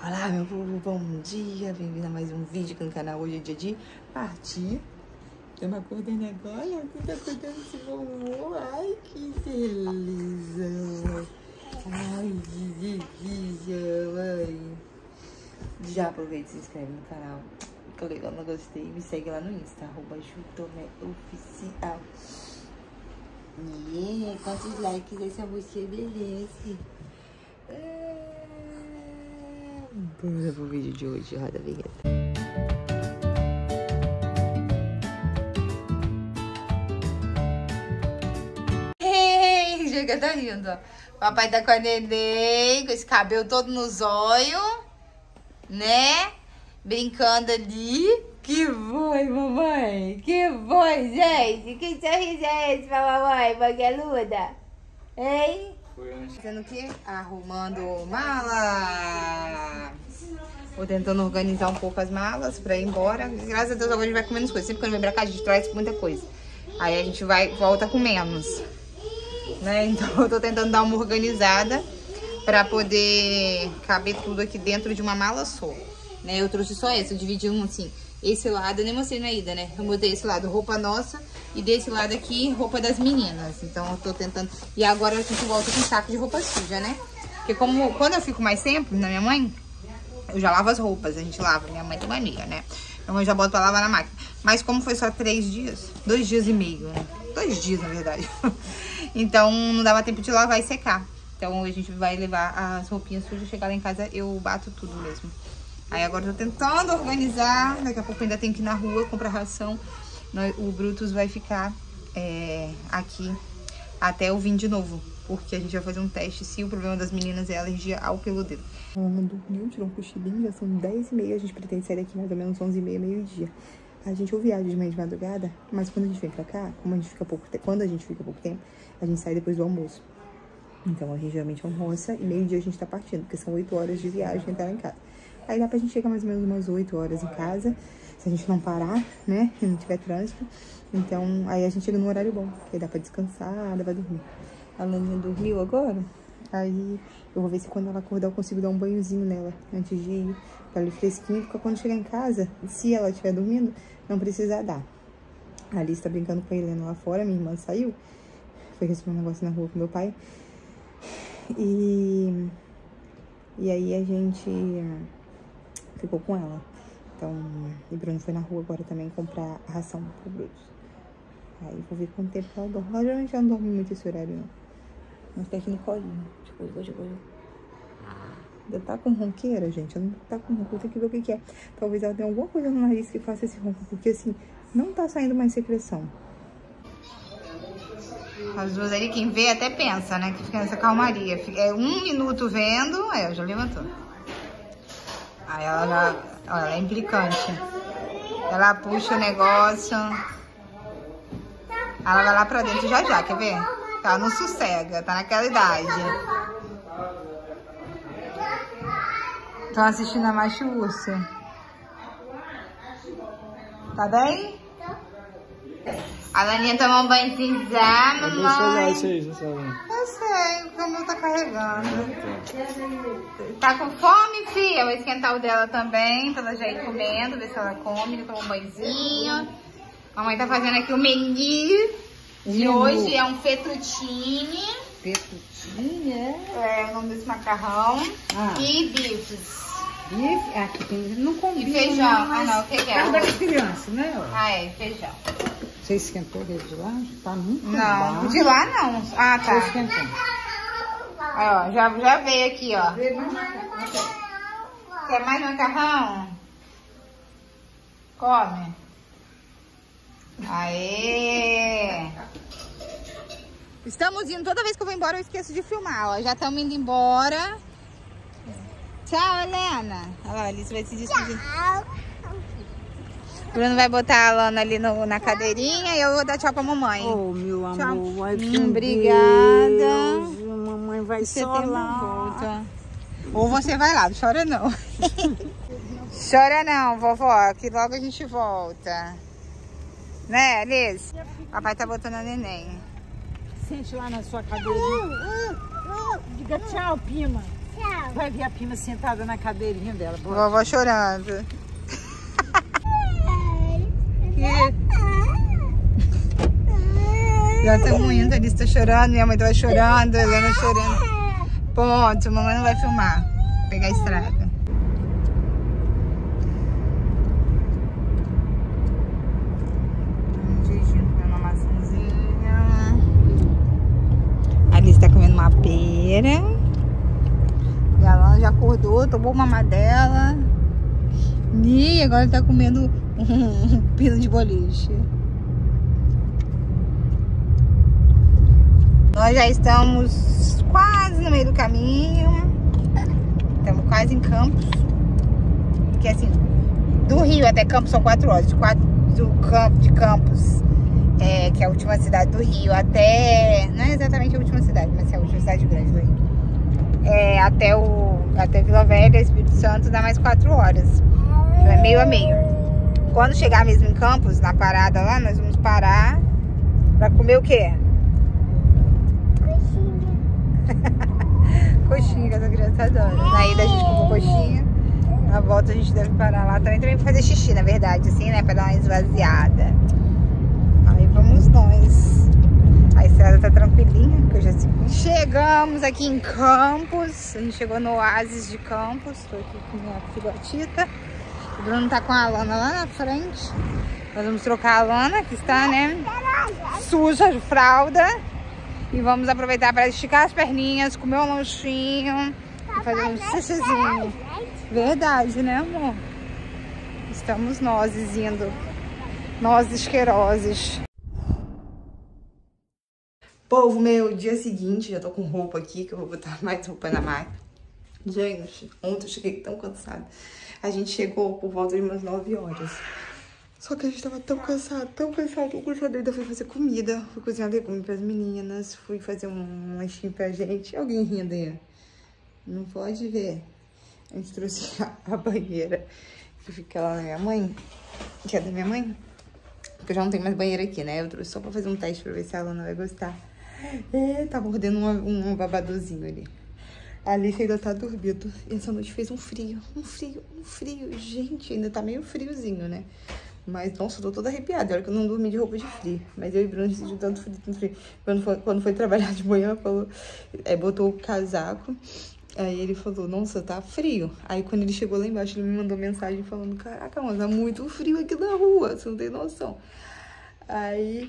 Olá, meu povo, bom dia, bem-vindo a mais um vídeo aqui no canal. Hoje é dia de partir. Estamos acordando agora, tudo acordando esse bom humor. Ai, que beleza. Ai, que delícia, ai. Já aproveita e se inscreve no canal. Ficou legal, não gostei? Me segue lá no Insta, @jutomeoficial. E quantos likes essa música merece? Bora pro vídeo de hoje, roda a vinheta. Ei, chega, tá rindo, ó. Papai tá com a neném, com esse cabelo todo no zóio, né? Brincando ali. Que foi, mamãe? Que foi, gente? Que sorriso é esse pra mamãe, magaluda? Hein? Fazendo o quê? Arrumando mala. Vou tentando organizar um pouco as malas pra ir embora. Graças a Deus agora a gente vai com menos coisa. Sempre que eu vem pra cá a gente traz muita coisa. Aí a gente volta com menos, né? Então eu tô tentando dar uma organizada pra poder caber tudo aqui dentro de uma mala só, né? Eu trouxe só essa, eu dividi um assim. Esse lado, eu nem mostrei na ida, né? Eu botei esse lado, roupa nossa. E desse lado aqui, roupa das meninas. Então eu tô tentando... E agora a gente volta com saco de roupa suja, né? Porque quando eu fico mais tempo na minha mãe, eu já lavo as roupas. A gente lava, minha mãe tem mania, né? Minha mãe já bota pra lavar na máquina. Mas como foi só 3 dias, 2 dias e meio, né? 2 dias, na verdade. Então não dava tempo de lavar e secar. Então a gente vai levar as roupinhas sujas. Chegar lá em casa, eu bato tudo mesmo. Aí agora eu tô tentando organizar. Daqui a pouco eu ainda tenho que ir na rua comprar ração. O Brutus vai ficar aqui até eu vir de novo. Porque a gente vai fazer um teste se o problema das meninas é alergia ao peludeiro. A Ana dormiu, tirou um cochilinho, já são 10h30. A gente pretende sair daqui mais ou menos 11h30, meio-dia. A gente ou viaja de manhã de madrugada, mas quando a gente vem pra cá, quando a gente fica pouco tempo, a gente sai depois do almoço. Então a gente geralmente almoça e meio-dia a gente tá partindo, porque são 8 horas de viagem até lá em casa. Aí dá pra gente chegar mais ou menos umas 8 horas em casa, se a gente não parar, né, e não tiver trânsito. Então, aí a gente chega num horário bom, que aí dá pra descansar, dá pra dormir. A Laninha dormiu agora, aí eu vou ver se quando ela acordar eu consigo dar um banhozinho nela, antes de ir, pra ela ir fresquinha, porque quando chegar em casa, se ela estiver dormindo, não precisa dar. A Alice tá brincando com a Helena lá fora, minha irmã saiu, foi resolver um negócio na rua com meu pai. E aí a gente ficou com ela. Então, e Bruno foi na rua agora também comprar a ração pro Brutus. Aí vou ver quanto tempo ela dorme. Ela geralmente já não dorme muito esse horário, não. Mas tá aqui no colinho. Ainda tá com ronqueira, gente. Ela não tá com ronco, tem que ver o que é. Talvez ela tenha alguma coisa no nariz que faça esse ronco, porque assim, não tá saindo mais secreção. As duas ali, quem vê até pensa, né? Que fica nessa calmaria. É 1 minuto vendo, já levantou. Aí ela já... Olha, ela é implicante. Ela puxa o negócio. Ela vai lá pra dentro já, quer ver? Ela não sossega, tá naquela idade. Estão assistindo a Macho Urso. Tá bem? A Laninha tomou um banho já, mamãe. Eu sei, o Camilo tá carregando. Tá com fome, filha? Eu vou esquentar o dela também, pra ela já ir comendo, ver se ela come. Tomou um banhozinho. Mamãe tá fazendo aqui o menu de hoje, é um fettuccine. Fettuccine, é? É o nome desse macarrão. E bifes. Bife? Aqui tem, não combina. E feijão. Não, o que é? É da criança, né? Feijão. Você esquentou desde lá? Tá muito bom. Não, de lá não. Ah, tá. Você esquentou. Aí, ó, já veio aqui, ó. Quer mais macarrão? Come. Aê! Estamos indo. Toda vez que eu vou embora eu esqueço de filmar, ó. Já estamos indo embora. Tchau, Helena. Olha lá, a Alice vai se despedir. Tchau. O Bruno vai botar a Lana ali na cadeirinha e eu vou dar tchau pra mamãe. Oh, meu tchau. amor. Obrigada. Deus, mamãe vai só lá. Ou você vai lá, não chora não. Chora não, vovó, que logo a gente volta. Né, Alice? Papai tá botando a neném. Sente lá na sua cadeirinha. Diga tchau, Pima. Vai ver a Pima sentada na cadeirinha dela. Vovó chorando. Já estamos indo, a Alice tá chorando, minha mãe tava chorando, a Helena chorando. Ponto, mamãe não vai filmar. Vou pegar a estrada. Uma maçãzinha. A Alice tá comendo uma pera. E a Alana já acordou, tomou uma mamadela. E agora tá comendo um pino de boliche. Nós já estamos quase no meio do caminho. Estamos quase em Campos. Porque assim, do Rio até Campos são 4 horas. De Campos, que é a última cidade do Rio, até... Não é exatamente a última cidade, mas é a última cidade grande do Rio. Até Vila Velha, Espírito Santo, dá mais 4 horas. Então é meio a meio. Quando chegar mesmo em Campos, na parada lá, nós vamos parar pra comer o quê? Coxinha, que essa criança adora. Na ida a gente comeu coxinha. Na volta a gente deve parar lá também pra fazer xixi, na verdade, assim, né? Pra dar uma esvaziada. Aí vamos nós. A estrada tá tranquilinha, que eu já segui. Chegamos aqui em Campos. A gente chegou no Oásis de Campos. Tô aqui com minha filhotita. O Bruno tá com a Alana lá na frente. Nós vamos trocar a Alana, que está, né, suja de fralda. E vamos aproveitar para esticar as perninhas, comer um lanchinho e fazer um xixizinho. Verdade, né, amor? Estamos nós indo. Nós esqueroses. Povo meu, dia seguinte, já tô com roupa aqui, que eu vou botar mais roupa na máquina. Gente, ontem eu cheguei tão cansada. A gente chegou por volta de umas 9 horas. Só que a gente tava tão cansado, tão cansado. Ainda fui fazer comida, fui cozinhar legume pras meninas, fui fazer um lanchinho pra gente. Alguém rindo aí? Não pode ver. A gente trouxe a banheira que fica lá na minha mãe, que é da minha mãe. Porque eu já não tenho mais banheira aqui, né? Eu trouxe só pra fazer um teste pra ver se a Alana vai gostar. Tá mordendo um babadozinho ali. A Alice ainda tá dormindo. E essa noite fez um frio. Gente, ainda tá meio friozinho, né? Mas, nossa, eu tô toda arrepiada. Olha que eu não dormi de roupa de frio. Mas eu e Bruno de tanto frio. Quando foi trabalhar de manhã, falou, botou o casaco. Aí ele falou, nossa, tá frio. Aí quando ele chegou lá embaixo, ele me mandou mensagem falando, caraca, mas tá muito frio aqui na rua, você não tem noção. Aí,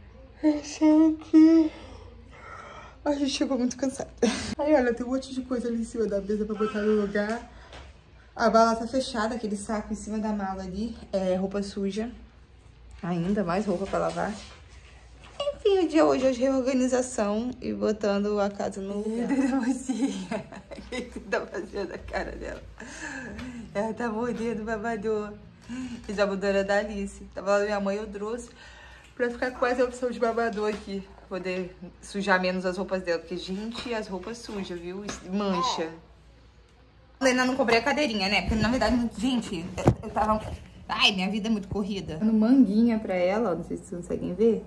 a gente chegou muito cansada. Aí, olha, tem um monte de coisa ali em cima da mesa pra botar no lugar. A mala tá fechada, aquele saco em cima da mala ali. É roupa suja. Ainda mais roupa pra lavar. Enfim, o dia hoje é de reorganização e botando a casa no lugar. O que você tá fazendo a cara dela? Ela tá mordendo o babador. Fiz a mudora da Alice. Tava lá da minha mãe, eu trouxe pra ficar com essa opção de babador aqui. Poder sujar menos as roupas dela. Porque, gente, as roupas sujas, viu? Mancha. Eu ainda não comprei a cadeirinha, né? Porque, na verdade, gente, eu tava... Ai, minha vida é muito corrida. Dando manguinha pra ela, ó. Não sei se vocês conseguem ver.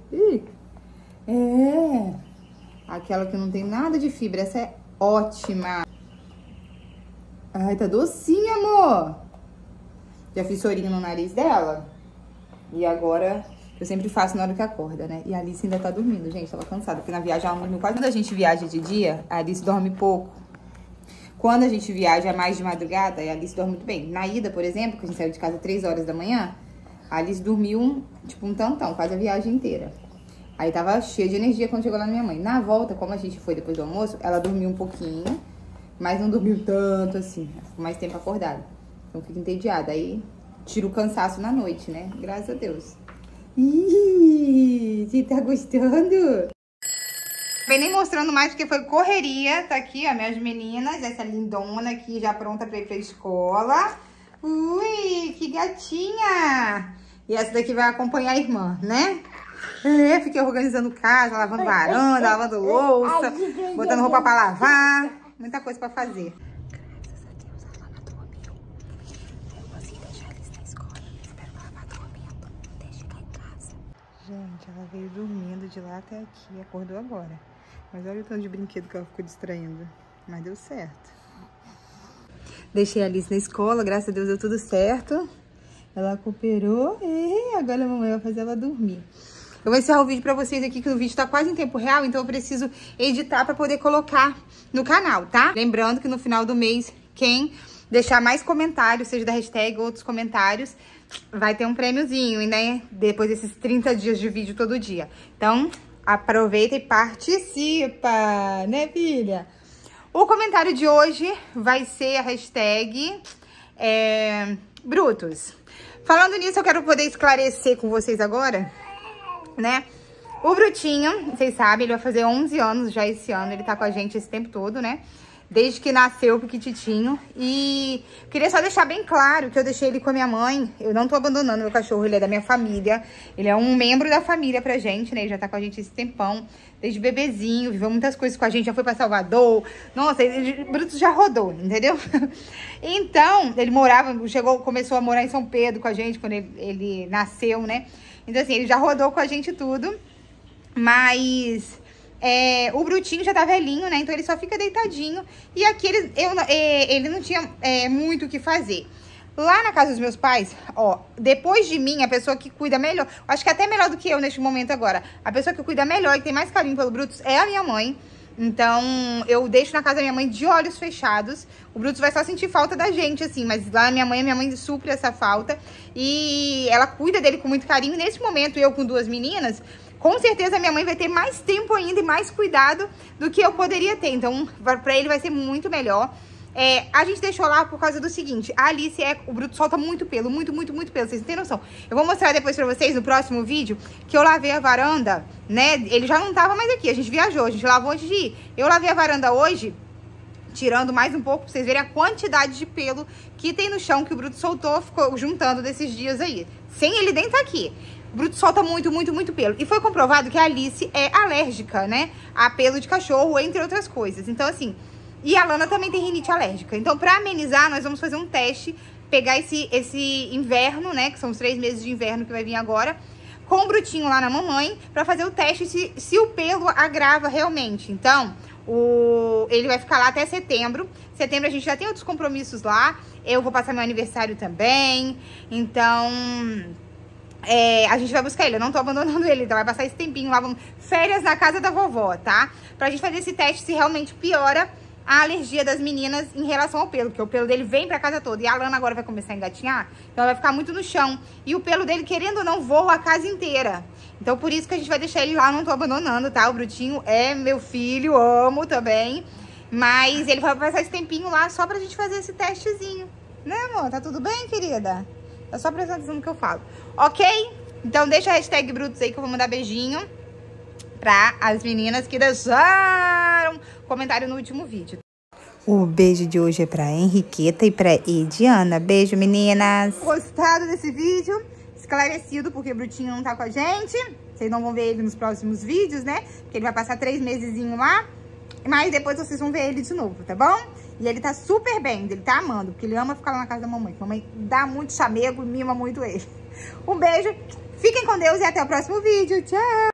Aquela que não tem nada de fibra. Essa é ótima. Ai, tá docinha, amor. Já fiz sorinho no nariz dela. E agora... Eu sempre faço na hora que acorda, né? E a Alice ainda tá dormindo, gente. Tava cansada, porque na viagem ela não dormiu quase. Quando a gente viaja de dia, a Alice dorme pouco. Quando a gente viaja mais de madrugada, a Alice dorme muito bem. Na ida, por exemplo, que a gente saiu de casa 3 horas da manhã, a Alice dormiu, tipo, um tantão, quase a viagem inteira. Aí tava cheia de energia quando chegou lá na minha mãe. Na volta, como a gente foi depois do almoço, ela dormiu um pouquinho, mas não dormiu tanto assim. Ficou mais tempo acordada. Então fica entediada. Aí tira o cansaço na noite, né? Graças a Deus. Ih, você tá gostando? Vem nem mostrando mais porque foi correria. Tá aqui, ó, minhas meninas. Essa lindona aqui já pronta pra ir pra escola. Ui, que gatinha! E essa daqui vai acompanhar a irmã, né? Fiquei organizando casa, lavando varanda, lavando louça, botando roupa pra lavar. Muita coisa pra fazer. Gente, ela veio dormindo de lá até aqui, acordou agora. Mas olha o tanto de brinquedo que ela ficou distraindo. Mas deu certo. Deixei a Alice na escola, graças a Deus deu tudo certo. Ela cooperou e agora a mamãe vai fazer ela dormir. Eu vou encerrar o vídeo pra vocês aqui, que o vídeo tá quase em tempo real, então eu preciso editar pra poder colocar no canal, tá? Lembrando que no final do mês, quem deixar mais comentários, seja da hashtag ou outros comentários, vai ter um prêmiozinho, né? Depois desses 30 dias de vídeo todo dia. Então, aproveita e participa, né, filha? O comentário de hoje vai ser a hashtag Brutos. Falando nisso, eu quero poder esclarecer com vocês agora, né? O Brutinho, vocês sabem, ele vai fazer 11 anos já esse ano. Ele tá com a gente esse tempo todo, né? Desde que nasceu o Piquititinho. E queria só deixar bem claro que eu deixei ele com a minha mãe. Eu não tô abandonando meu cachorro, ele é da minha família. Ele é um membro da família pra gente, né? Ele já tá com a gente esse tempão. Desde bebezinho, viveu muitas coisas com a gente. Já foi pra Salvador. Nossa, o Bruto já rodou, entendeu? Então, ele começou a morar em São Pedro com a gente quando ele nasceu, né? Então, assim, ele já rodou com a gente tudo. Mas o Brutinho já tá velhinho, né? Então ele só fica deitadinho. E aqui ele não tinha muito o que fazer. Lá na casa dos meus pais, ó, depois de mim, a pessoa que cuida melhor, acho que até melhor do que eu neste momento agora, a pessoa que cuida melhor e que tem mais carinho pelo Brutus é a minha mãe. Então, eu deixo na casa da minha mãe de olhos fechados. O Brutus vai só sentir falta da gente, assim, mas lá a minha mãe supre essa falta. E ela cuida dele com muito carinho. Nesse momento, eu com 2 meninas, com certeza a minha mãe vai ter mais tempo ainda e mais cuidado do que eu poderia ter. Então, pra ele vai ser muito melhor. A gente deixou lá por causa do seguinte, a Alice, o Bruto solta muito pelo, muito pelo, vocês não têm noção. Eu vou mostrar depois pra vocês no próximo vídeo que eu lavei a varanda, né? Ele já não tava mais aqui, a gente viajou, a gente lavou antes de ir. Eu lavei a varanda hoje, tirando mais um pouco pra vocês verem a quantidade de pelo que tem no chão que o Bruto soltou, ficou juntando desses dias aí. Sem ele nem tá aqui. O Bruto solta muito pelo. E foi comprovado que a Alice é alérgica, né? A pelo de cachorro, entre outras coisas. Então, assim... E a Lana também tem rinite alérgica. Então, pra amenizar, nós vamos fazer um teste. Pegar esse inverno, né? Que são os 3 meses de inverno que vai vir agora. Com o Brutinho lá na mamãe. Pra fazer o teste se o pelo agrava realmente. Então, ele vai ficar lá até setembro. Setembro a gente já tem outros compromissos lá. Eu vou passar meu aniversário também. Então... a gente vai buscar ele, eu não tô abandonando ele, então vai passar esse tempinho lá, férias na casa da vovó, tá? Pra gente fazer esse teste se realmente piora a alergia das meninas em relação ao pelo, porque o pelo dele vem pra casa toda. E a Lana agora vai começar a engatinhar, então vai ficar muito no chão. E o pelo dele, querendo ou não, voa a casa inteira. Então por isso que a gente vai deixar ele lá, não tô abandonando, tá? O Brutinho é meu filho, amo também. Mas ele vai passar esse tempinho lá só pra gente fazer esse testezinho. Né, amor? Tá tudo bem, querida? Tá só prestando atenção no que eu falo. Ok? Então deixa a hashtag Brutos aí que eu vou mandar beijinho pra as meninas que deixaram comentário no último vídeo. O beijo de hoje é pra Henriqueta e pra Ediana. Beijo, meninas! Gostaram desse vídeo? Esclarecido porque o Brutinho não tá com a gente. Vocês não vão ver ele nos próximos vídeos, né? Porque ele vai passar 3 mesezinhos lá. Mas depois vocês vão ver ele de novo, tá bom? E ele tá super bem, ele tá amando, porque ele ama ficar lá na casa da mamãe. Mamãe dá muito chamego e mima muito ele. Um beijo, fiquem com Deus e até o próximo vídeo. Tchau!